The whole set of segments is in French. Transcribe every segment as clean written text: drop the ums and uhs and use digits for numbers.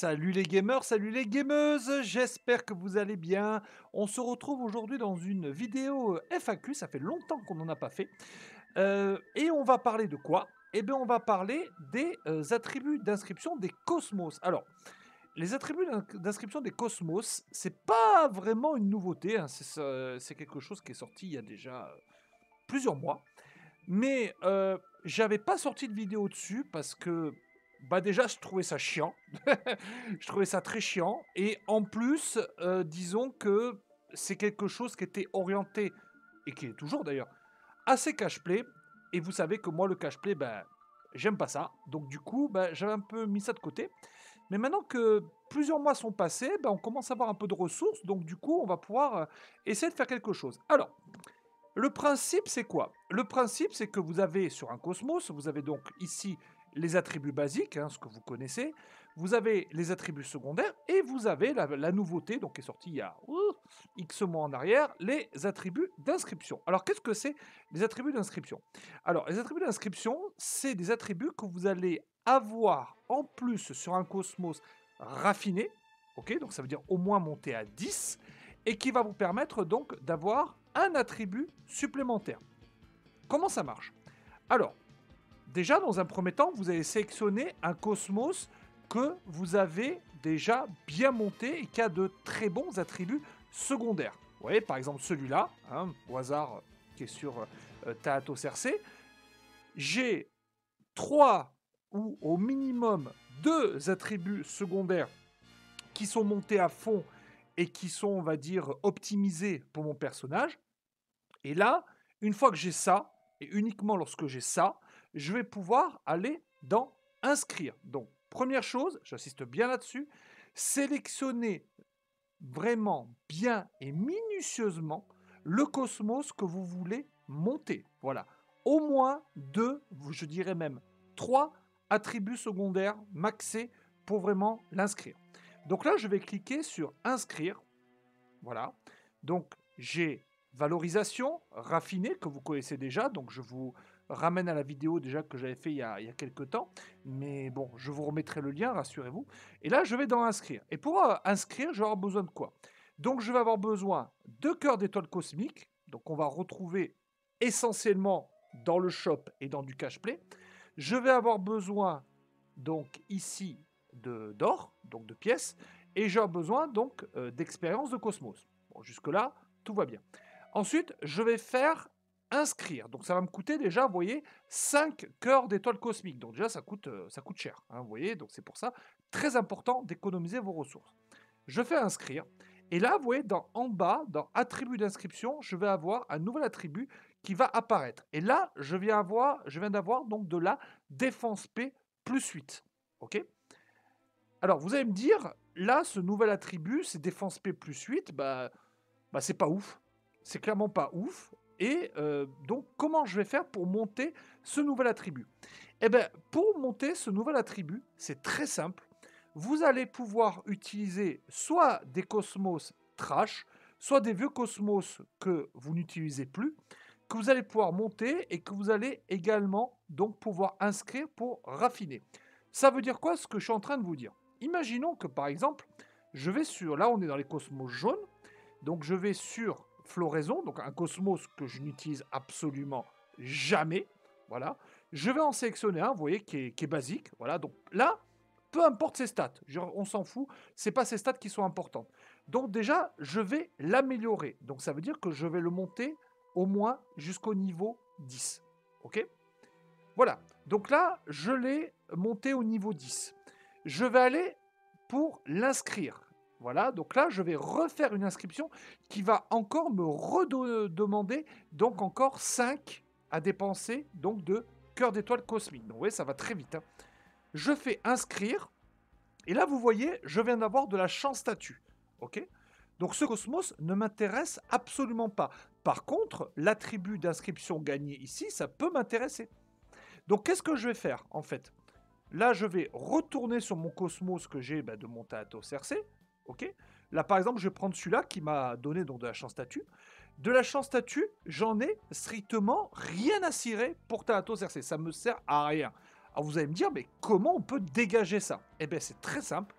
Salut les gamers, salut les gameuses, j'espère que vous allez bien. On se retrouve aujourd'hui dans une vidéo FAQ, ça fait longtemps qu'on n'en a pas fait. Et on va parler de quoi? Eh bien, on va parler des attributs d'inscription des cosmos. Alors, les attributs d'inscription des cosmos, c'est pas vraiment une nouveauté, hein, c'est quelque chose qui est sorti il y a déjà plusieurs mois. Mais j'avais pas sorti de vidéo dessus parce que, bah, déjà, je trouvais ça chiant. Je trouvais ça très chiant et en plus, disons que c'est quelque chose qui était orienté et qui est toujours d'ailleurs assez cache-play et vous savez que moi le cache-play, ben, j'aime pas ça. Donc du coup, bah, j'avais un peu mis ça de côté. Mais maintenant que plusieurs mois sont passés, bah, on commence à avoir un peu de ressources, donc du coup, on va pouvoir, essayer de faire quelque chose. Alors le principe, c'est quoi? Le principe, c'est que vous avez sur un Cosmos, vous avez donc ici les attributs basiques, hein, ce que vous connaissez. Vous avez les attributs secondaires et vous avez la nouveauté, donc qui est sortie il y a X mois en arrière, les attributs d'inscription. Alors, qu'est-ce que c'est les attributs d'inscription? Alors, les attributs d'inscription, c'est des attributs que vous allez avoir en plus sur un Cosmos raffiné, ok? Donc, ça veut dire au moins monter à 10 et qui va vous permettre donc d'avoir un attribut supplémentaire. Comment ça marche? Alors, déjà, dans un premier temps, vous allez sélectionner un cosmos que vous avez déjà bien monté et qui a de très bons attributs secondaires. Vous voyez, par exemple, celui-là, hein, au hasard, qui est sur Thanatos RC. J'ai 3 ou au minimum 2 attributs secondaires qui sont montés à fond et qui sont, on va dire, optimisés pour mon personnage. Et là, une fois que j'ai ça, et uniquement lorsque j'ai ça, je vais pouvoir aller dans inscrire. Donc, première chose, j'insiste bien là-dessus, sélectionnez vraiment bien et minutieusement le cosmos que vous voulez monter. Voilà. Au moins 2, je dirais même 3 attributs secondaires maxés pour vraiment l'inscrire. Donc là, je vais cliquer sur inscrire. Voilà. Donc, j'ai valorisation, raffinée, que vous connaissez déjà. Donc, je vous ramène à la vidéo déjà que j'avais fait il y a quelques temps. Mais bon, je vous remettrai le lien, rassurez-vous. Et là, je vais dans inscrire. Et pour inscrire, je vais avoir besoin de quoi? Donc, je vais avoir besoin de cœurs d'étoiles cosmiques. Donc, on va retrouver essentiellement dans le shop et dans du cache-play. Je vais avoir besoin, donc ici, d'or, donc de pièces et j'ai besoin donc d'expérience de Cosmos. Bon, jusque-là, tout va bien. Ensuite, je vais faire inscrire. Donc ça va me coûter déjà, vous voyez, 5 cœurs d'étoiles cosmiques. Donc déjà, ça coûte cher, hein, vous voyez. Donc c'est pour ça, très important d'économiser vos ressources. Je fais inscrire. Et là, vous voyez, en bas, dans attribut d'inscription, je vais avoir un nouvel attribut qui va apparaître. Et là, je viens d'avoir donc de la défense P plus 8. OK? Alors, vous allez me dire, là, ce nouvel attribut, c'est défense P plus 8, bah c'est pas ouf. C'est clairement pas ouf. Et donc, comment je vais faire pour monter ce nouvel attribut? Eh bien, pour monter ce nouvel attribut, c'est très simple. Vous allez pouvoir utiliser soit des cosmos trash, soit des vieux cosmos que vous n'utilisez plus, que vous allez pouvoir monter et que vous allez également donc pouvoir inscrire pour raffiner. Ça veut dire quoi ce que je suis en train de vous dire? Imaginons que par exemple, je vais sur, là on est dans les cosmos jaunes, donc je vais sur floraison, donc un cosmos que je n'utilise absolument jamais, voilà. Je vais en sélectionner un, vous voyez, qui est basique, voilà. Donc là, peu importe ses stats, on s'en fout, c'est pas ses stats qui sont importantes. Donc déjà, je vais l'améliorer. Donc ça veut dire que je vais le monter au moins jusqu'au niveau 10. Ok? Voilà. Donc là, je l'ai monté au niveau 10. Je vais aller pour l'inscrire. Voilà, donc là, je vais refaire une inscription qui va encore me redemander donc encore 5 à dépenser donc de cœur d'étoile cosmique. Donc vous voyez, ça va très vite, hein. Je fais inscrire, et là, vous voyez, je viens d'avoir de la chance statue. Ok? Donc ce cosmos ne m'intéresse absolument pas. Par contre, l'attribut d'inscription gagné ici, ça peut m'intéresser. Donc qu'est-ce que je vais faire en fait? Là, je vais retourner sur mon cosmos que j'ai de mon Thanatos RC. Ok. Là, par exemple, je vais prendre celui-là qui m'a donné donc de la chance statue. De la chance statue, j'en ai strictement rien à cirer pour Thanatos RC. Ça me sert à rien. Alors vous allez me dire, mais comment on peut dégager ça? Eh bien, c'est très simple.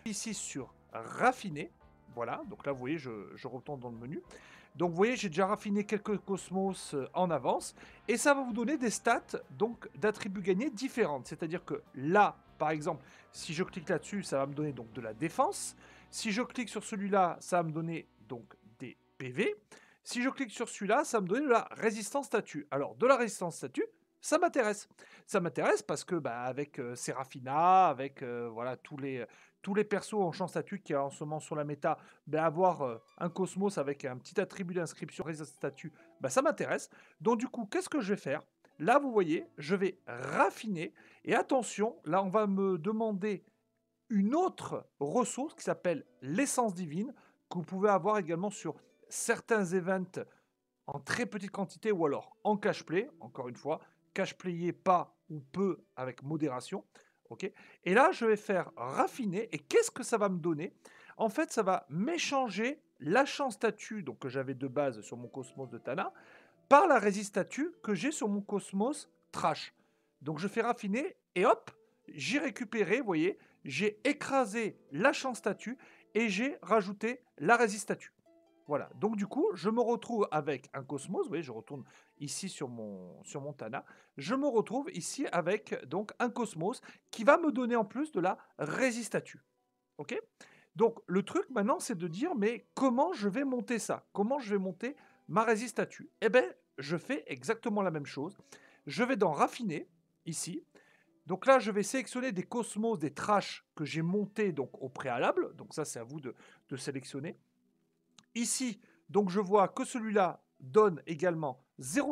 ici sur raffiner. Voilà, donc là, vous voyez, je retourne dans le menu. Donc, vous voyez, j'ai déjà raffiné quelques cosmos en avance. Et ça va vous donner des stats donc d'attributs gagnés différentes. C'est-à-dire que là, par exemple, si je clique là-dessus, ça va me donner donc de la défense. Si je clique sur celui-là, ça va me donner donc des PV. Si je clique sur celui-là, ça va me donner de la résistance statut. Alors, de la résistance statut, ça m'intéresse. Ça m'intéresse parce que bah, avec Seraphina, avec voilà, tous les persos en champ statut qui est en ce moment sur la méta, bah, avoir un cosmos avec un petit attribut d'inscription résistance statut, bah, ça m'intéresse. Donc du coup, qu'est-ce que je vais faire? Là, vous voyez, je vais raffiner. Et attention, là, on va me demander une autre ressource qui s'appelle l'essence divine, que vous pouvez avoir également sur certains events en très petite quantité ou alors en cash play, encore une fois, cash playé pas ou peu avec modération. Ok. Et là, je vais faire raffiner. Et qu'est-ce que ça va me donner? En fait, ça va m'échanger l'achat statut donc, que j'avais de base sur mon Cosmos de Tana par la résist statut que j'ai sur mon Cosmos Trash. Donc je fais raffiner et hop, j'ai récupéré, vous voyez, j'ai écrasé l'achat statut et j'ai rajouté la résist statut. Voilà, donc du coup, je me retrouve avec un Cosmos, vous voyez, je retourne ici sur mon Tana, je me retrouve ici avec donc un Cosmos qui va me donner en plus de la résistatu. Ok. Donc le truc maintenant, c'est de dire, mais comment je vais monter ça? Comment je vais monter ma résistatu? Eh bien, je fais exactement la même chose. Je vais dans Raffiner, ici. Donc là, je vais sélectionner des Cosmos, des trash que j'ai montés donc, au préalable. Donc ça, c'est à vous de sélectionner. Ici, donc je vois que celui-là donne également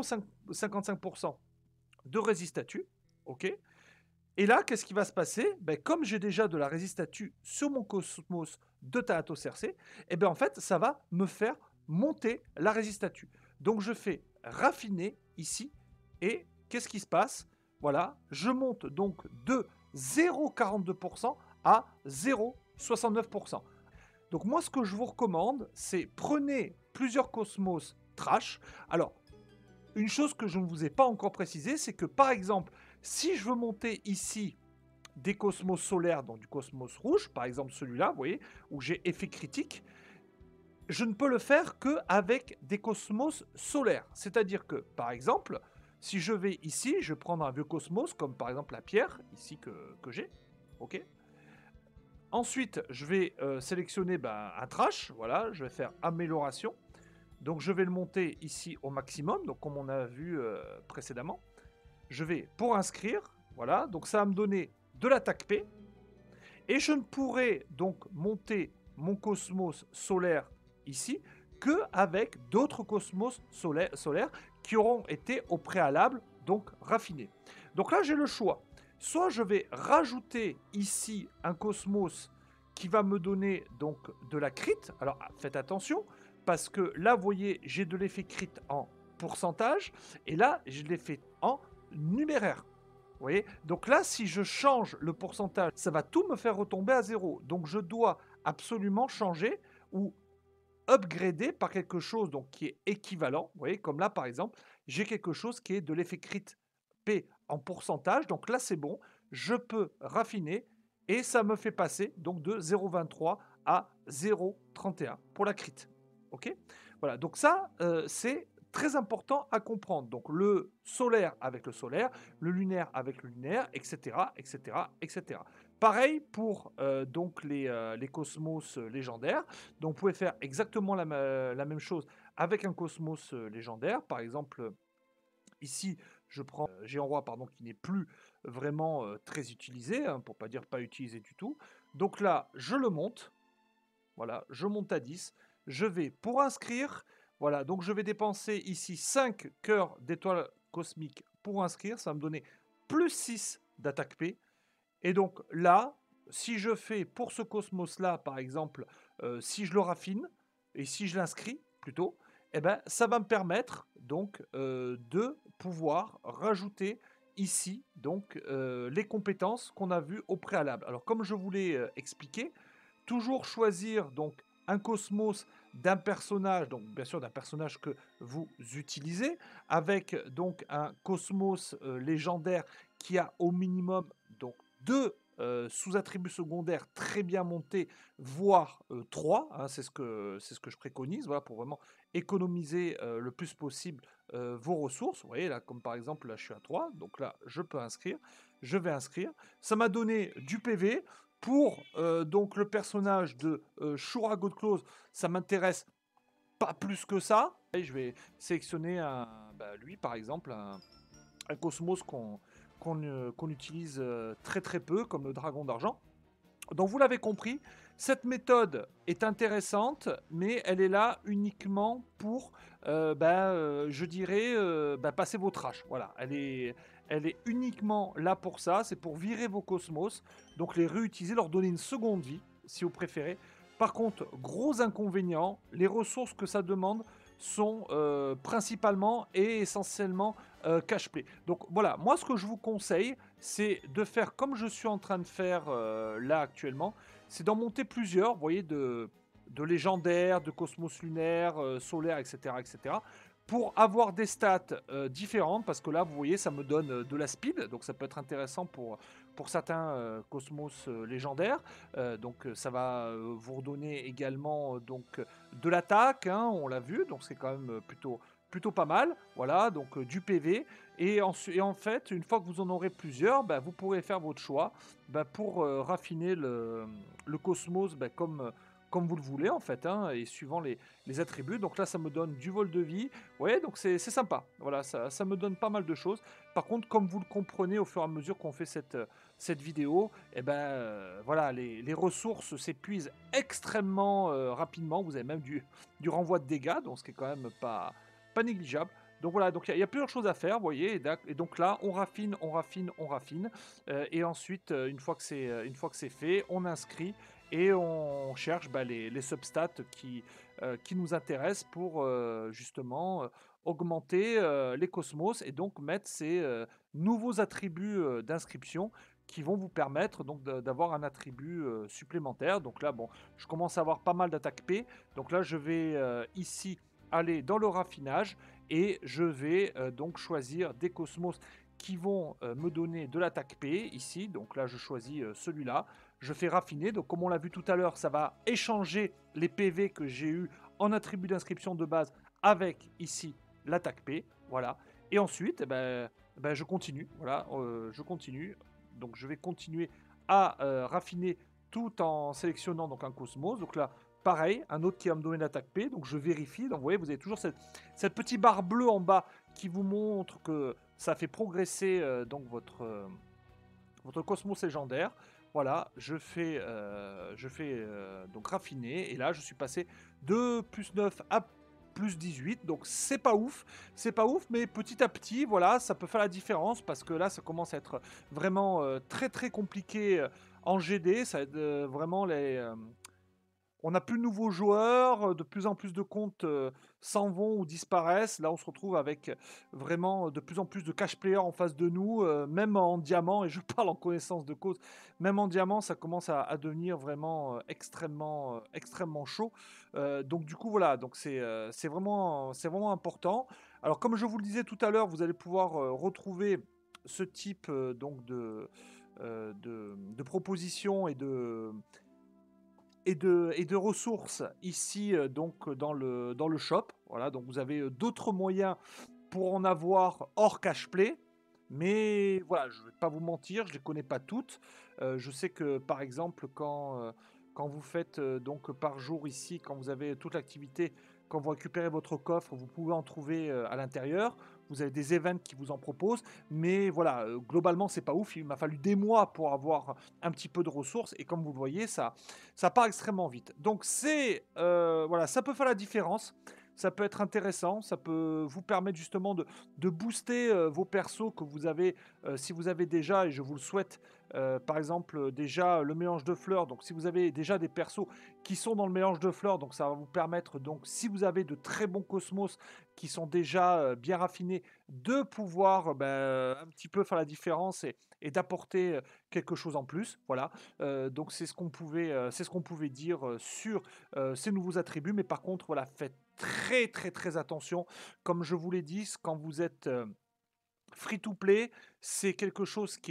0,55% de résistatu. OK. Et là, qu'est-ce qui va se passer? Ben, comme j'ai déjà de la résistatu sur mon Cosmos de Thanatos RC, eh ben, en fait, ça va me faire monter la résistatu. Donc je fais raffiner ici. Et qu'est-ce qui se passe? Voilà, je monte donc de 0,42% à 0,69%. Donc moi, ce que je vous recommande, c'est prenez plusieurs Cosmos trash. Alors, une chose que je ne vous ai pas encore précisé, c'est que par exemple, si je veux monter ici des Cosmos solaires, donc du Cosmos rouge, par exemple celui-là, vous voyez, où j'ai effet critique, je ne peux le faire qu'avec des Cosmos solaires. C'est-à-dire que, par exemple, si je vais ici, je vais prendre un vieux Cosmos, comme par exemple la pierre, ici que j'ai, ok. Ensuite, je vais sélectionner un trash, voilà, je vais faire amélioration. Donc je vais le monter ici au maximum, donc comme on a vu précédemment. Je vais pour inscrire, voilà, donc ça va me donner de l'attaque P. Et je ne pourrai donc monter mon cosmos solaire ici que avec d'autres cosmos solaires qui auront été au préalable donc raffinés. Donc là j'ai le choix. Soit je vais rajouter ici un cosmos qui va me donner donc de la crit. Alors faites attention parce que là vous voyez j'ai de l'effet crit en pourcentage et là je l'ai fait en numéraire. Vous voyez? Donc là, si je change le pourcentage, ça va tout me faire retomber à 0. Donc je dois absolument changer ou upgrader par quelque chose donc, qui est équivalent. Vous voyez, comme là par exemple, j'ai quelque chose qui est de l'effet crit P en pourcentage. Donc là, c'est bon. Je peux raffiner et ça me fait passer donc de 0,23 à 0,31 pour la crit. Ok? Voilà, donc ça, c'est très important à comprendre. Donc le solaire avec le solaire, le lunaire avec le lunaire, etc., etc., etc. Pareil pour donc les cosmos légendaires. Donc vous pouvez faire exactement la même chose avec un cosmos légendaire. Par exemple, ici, je prends Géant Roi, pardon, qui n'est plus vraiment très utilisé, hein, pour pas dire pas utilisé du tout. Donc là, je le monte. Voilà, je monte à 10. Je vais pour inscrire. Voilà, donc je vais dépenser ici 5 cœurs d'étoiles cosmiques pour inscrire. Ça va me donner plus 6 d'attaque P. Et donc là, si je fais pour ce cosmos-là, par exemple, si je le raffine, et si je l'inscris plutôt, eh ben, ça va me permettre donc de pouvoir rajouter ici donc les compétences qu'on a vues au préalable. Alors comme je vous l'ai expliqué, toujours choisir donc un cosmos d'un personnage, donc bien sûr d'un personnage que vous utilisez, avec donc un cosmos légendaire qui a au minimum donc 2 sous-attributs secondaires très bien montés, voire 3, hein, c'est ce que je préconise, voilà, pour vraiment économiser le plus possible vos ressources. Vous voyez, là, comme par exemple, là, je suis à 3, donc là, je peux inscrire, je vais inscrire. Ça m'a donné du PV. Pour donc le personnage de Shura Godclose, ça m'intéresse pas plus que ça. Et je vais sélectionner lui par exemple, un Cosmos qu'on utilise très très peu, comme le Dragon d'Argent. Donc vous l'avez compris, cette méthode est intéressante, mais elle est là uniquement pour, je dirais, passer vos trash. Voilà, elle est uniquement là pour ça, c'est pour virer vos cosmos, donc les réutiliser, leur donner une seconde vie, si vous préférez. Par contre, gros inconvénient, les ressources que ça demande sont principalement et essentiellement cash play. Donc voilà, moi ce que je vous conseille, c'est de faire comme je suis en train de faire là actuellement, c'est d'en monter plusieurs, vous voyez, de légendaires, de cosmos lunaires, solaires, etc., etc., pour avoir des stats différentes, parce que là, vous voyez, ça me donne de la speed, donc ça peut être intéressant pour certains cosmos légendaires. Ça va vous redonner également de l'attaque, hein, on l'a vu, donc c'est quand même plutôt pas mal. Voilà, donc du PV. Et en fait, une fois que vous en aurez plusieurs, vous pourrez faire votre choix pour raffiner le cosmos comme vous le voulez, en fait, hein, et suivant les attributs. Donc là, ça me donne du vol de vie. Vous voyez, donc c'est sympa. Voilà, ça me donne pas mal de choses. Par contre, comme vous le comprenez au fur et à mesure qu'on fait cette vidéo, voilà, les ressources s'épuisent extrêmement rapidement. Vous avez même du renvoi de dégâts, donc ce qui est quand même pas négligeable. Donc voilà, donc il y a plusieurs choses à faire, vous voyez, et donc là, on raffine, on raffine, on raffine, et ensuite, une fois que c'est fait, on inscrit et on cherche les substats qui nous intéressent pour justement augmenter les cosmos et donc mettre ces nouveaux attributs d'inscription qui vont vous permettre donc d'avoir un attribut supplémentaire. Donc là, bon, je commence à avoir pas mal d'attaques P. Donc là, je vais ici aller dans le raffinage et je vais donc choisir des cosmos qui vont me donner de l'attaque P ici. Donc là, je choisis celui-là. Je fais raffiner. Donc comme on l'a vu tout à l'heure, ça va échanger les PV que j'ai eu en attribut d'inscription de base avec ici l'attaque P. Voilà. Et ensuite, je continue. Voilà, je continue. Donc je vais continuer à raffiner tout en sélectionnant donc un cosmos. Donc là, pareil, un autre qui va me donner l'attaque P. Donc je vérifie. Donc vous voyez, vous avez toujours cette petite barre bleue en bas qui vous montre que ça fait progresser donc votre cosmos légendaire. Voilà, je fais donc raffiner. Et là, je suis passé de plus 9 à plus 18. Donc c'est pas ouf. C'est pas ouf, mais petit à petit, voilà, ça peut faire la différence. Parce que là, ça commence à être vraiment très très compliqué en GD. Ça aide vraiment on n'a plus de nouveaux joueurs, de plus en plus de comptes s'en vont ou disparaissent. Là, on se retrouve avec vraiment de plus en plus de cash players en face de nous, même en diamant, et je parle en connaissance de cause, même en diamant, ça commence à devenir vraiment extrêmement chaud. Donc du coup, voilà, donc c'est vraiment important. Alors, comme je vous le disais tout à l'heure, vous allez pouvoir retrouver ce type de propositions et de ressources ici donc dans le shop. Voilà, donc vous avez d'autres moyens pour en avoir hors cash play. Mais voilà, je ne vais pas vous mentir, je ne les connais pas toutes. Je sais que par exemple, quand vous faites donc par jour ici, quand vous avez toute l'activité, quand vous récupérez votre coffre, vous pouvez en trouver à l'intérieur. Vous avez des events qui vous en proposent. Mais voilà, globalement, c'est pas ouf. Il m'a fallu des mois pour avoir un petit peu de ressources. Et comme vous le voyez, ça part extrêmement vite. Donc voilà, ça peut faire la différence. Ça peut être intéressant, ça peut vous permettre justement de booster vos persos que vous avez, si vous avez déjà, et je vous le souhaite, par exemple déjà le mélange de fleurs. Donc si vous avez déjà des persos qui sont dans le mélange de fleurs, donc ça va vous permettre, donc si vous avez de très bons cosmos qui sont déjà bien raffinés, de pouvoir un petit peu faire la différence et d'apporter quelque chose en plus. Voilà. Donc c'est ce qu'on pouvait dire sur ces nouveaux attributs. Mais par contre, voilà, faites très très très attention. Comme je vous l'ai dit, quand vous êtes free to play, c'est quelque chose qui est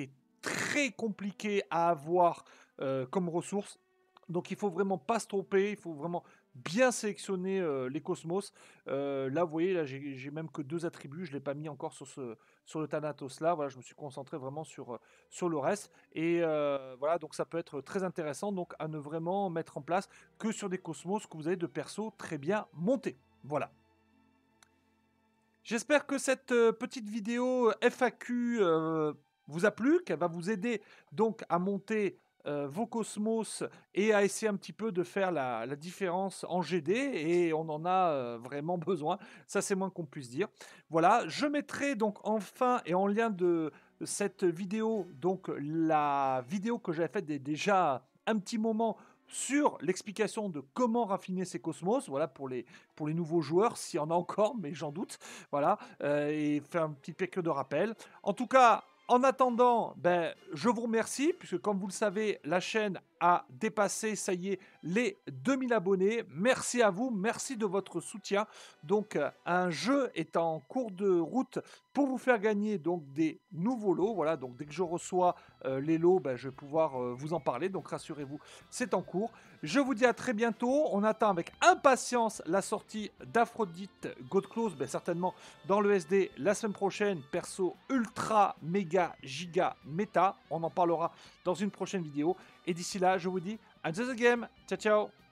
très compliqué à avoir comme ressources. Donc il faut vraiment pas se tromper, il faut vraiment bien sélectionner les cosmos. Là, vous voyez, là, j'ai même que 2 attributs, je l'ai pas mis encore sur le Thanatos là. Voilà, je me suis concentré vraiment sur le reste. Et voilà, donc ça peut être très intéressant, donc à ne vraiment mettre en place que sur des cosmos que vous avez de persos très bien montés. Voilà. J'espère que cette petite vidéo FAQ vous a plu, qu'elle va vous aider donc à monter vos cosmos et à essayer un petit peu de faire la différence en GD, et on en a vraiment besoin, ça c'est moins qu'on puisse dire. Voilà, je mettrai donc en fin et en lien de cette vidéo, donc la vidéo que j'avais faite déjà un petit moment sur l'explication de comment raffiner ces cosmos, voilà pour les nouveaux joueurs, s'il y en a encore, mais j'en doute. Voilà, et faire un petit piqûre de rappel. En tout cas, en attendant, ben, je vous remercie, puisque comme vous le savez, la chaîne a dépassé, ça y est, les 2000 abonnés. Merci à vous, merci de votre soutien. Donc, un jeu est en cours de route pour vous faire gagner donc des nouveaux lots. Voilà, donc dès que je reçois les lots, ben, je vais pouvoir vous en parler. Donc, rassurez-vous, c'est en cours. Je vous dis à très bientôt. On attend avec impatience la sortie d'Aphrodite God Close, ben, certainement dans le SD la semaine prochaine. Perso ultra, méga, giga, méta. On en parlera dans une prochaine vidéo. Et d'ici là, je vous dis, enjoy the game. Ciao, ciao.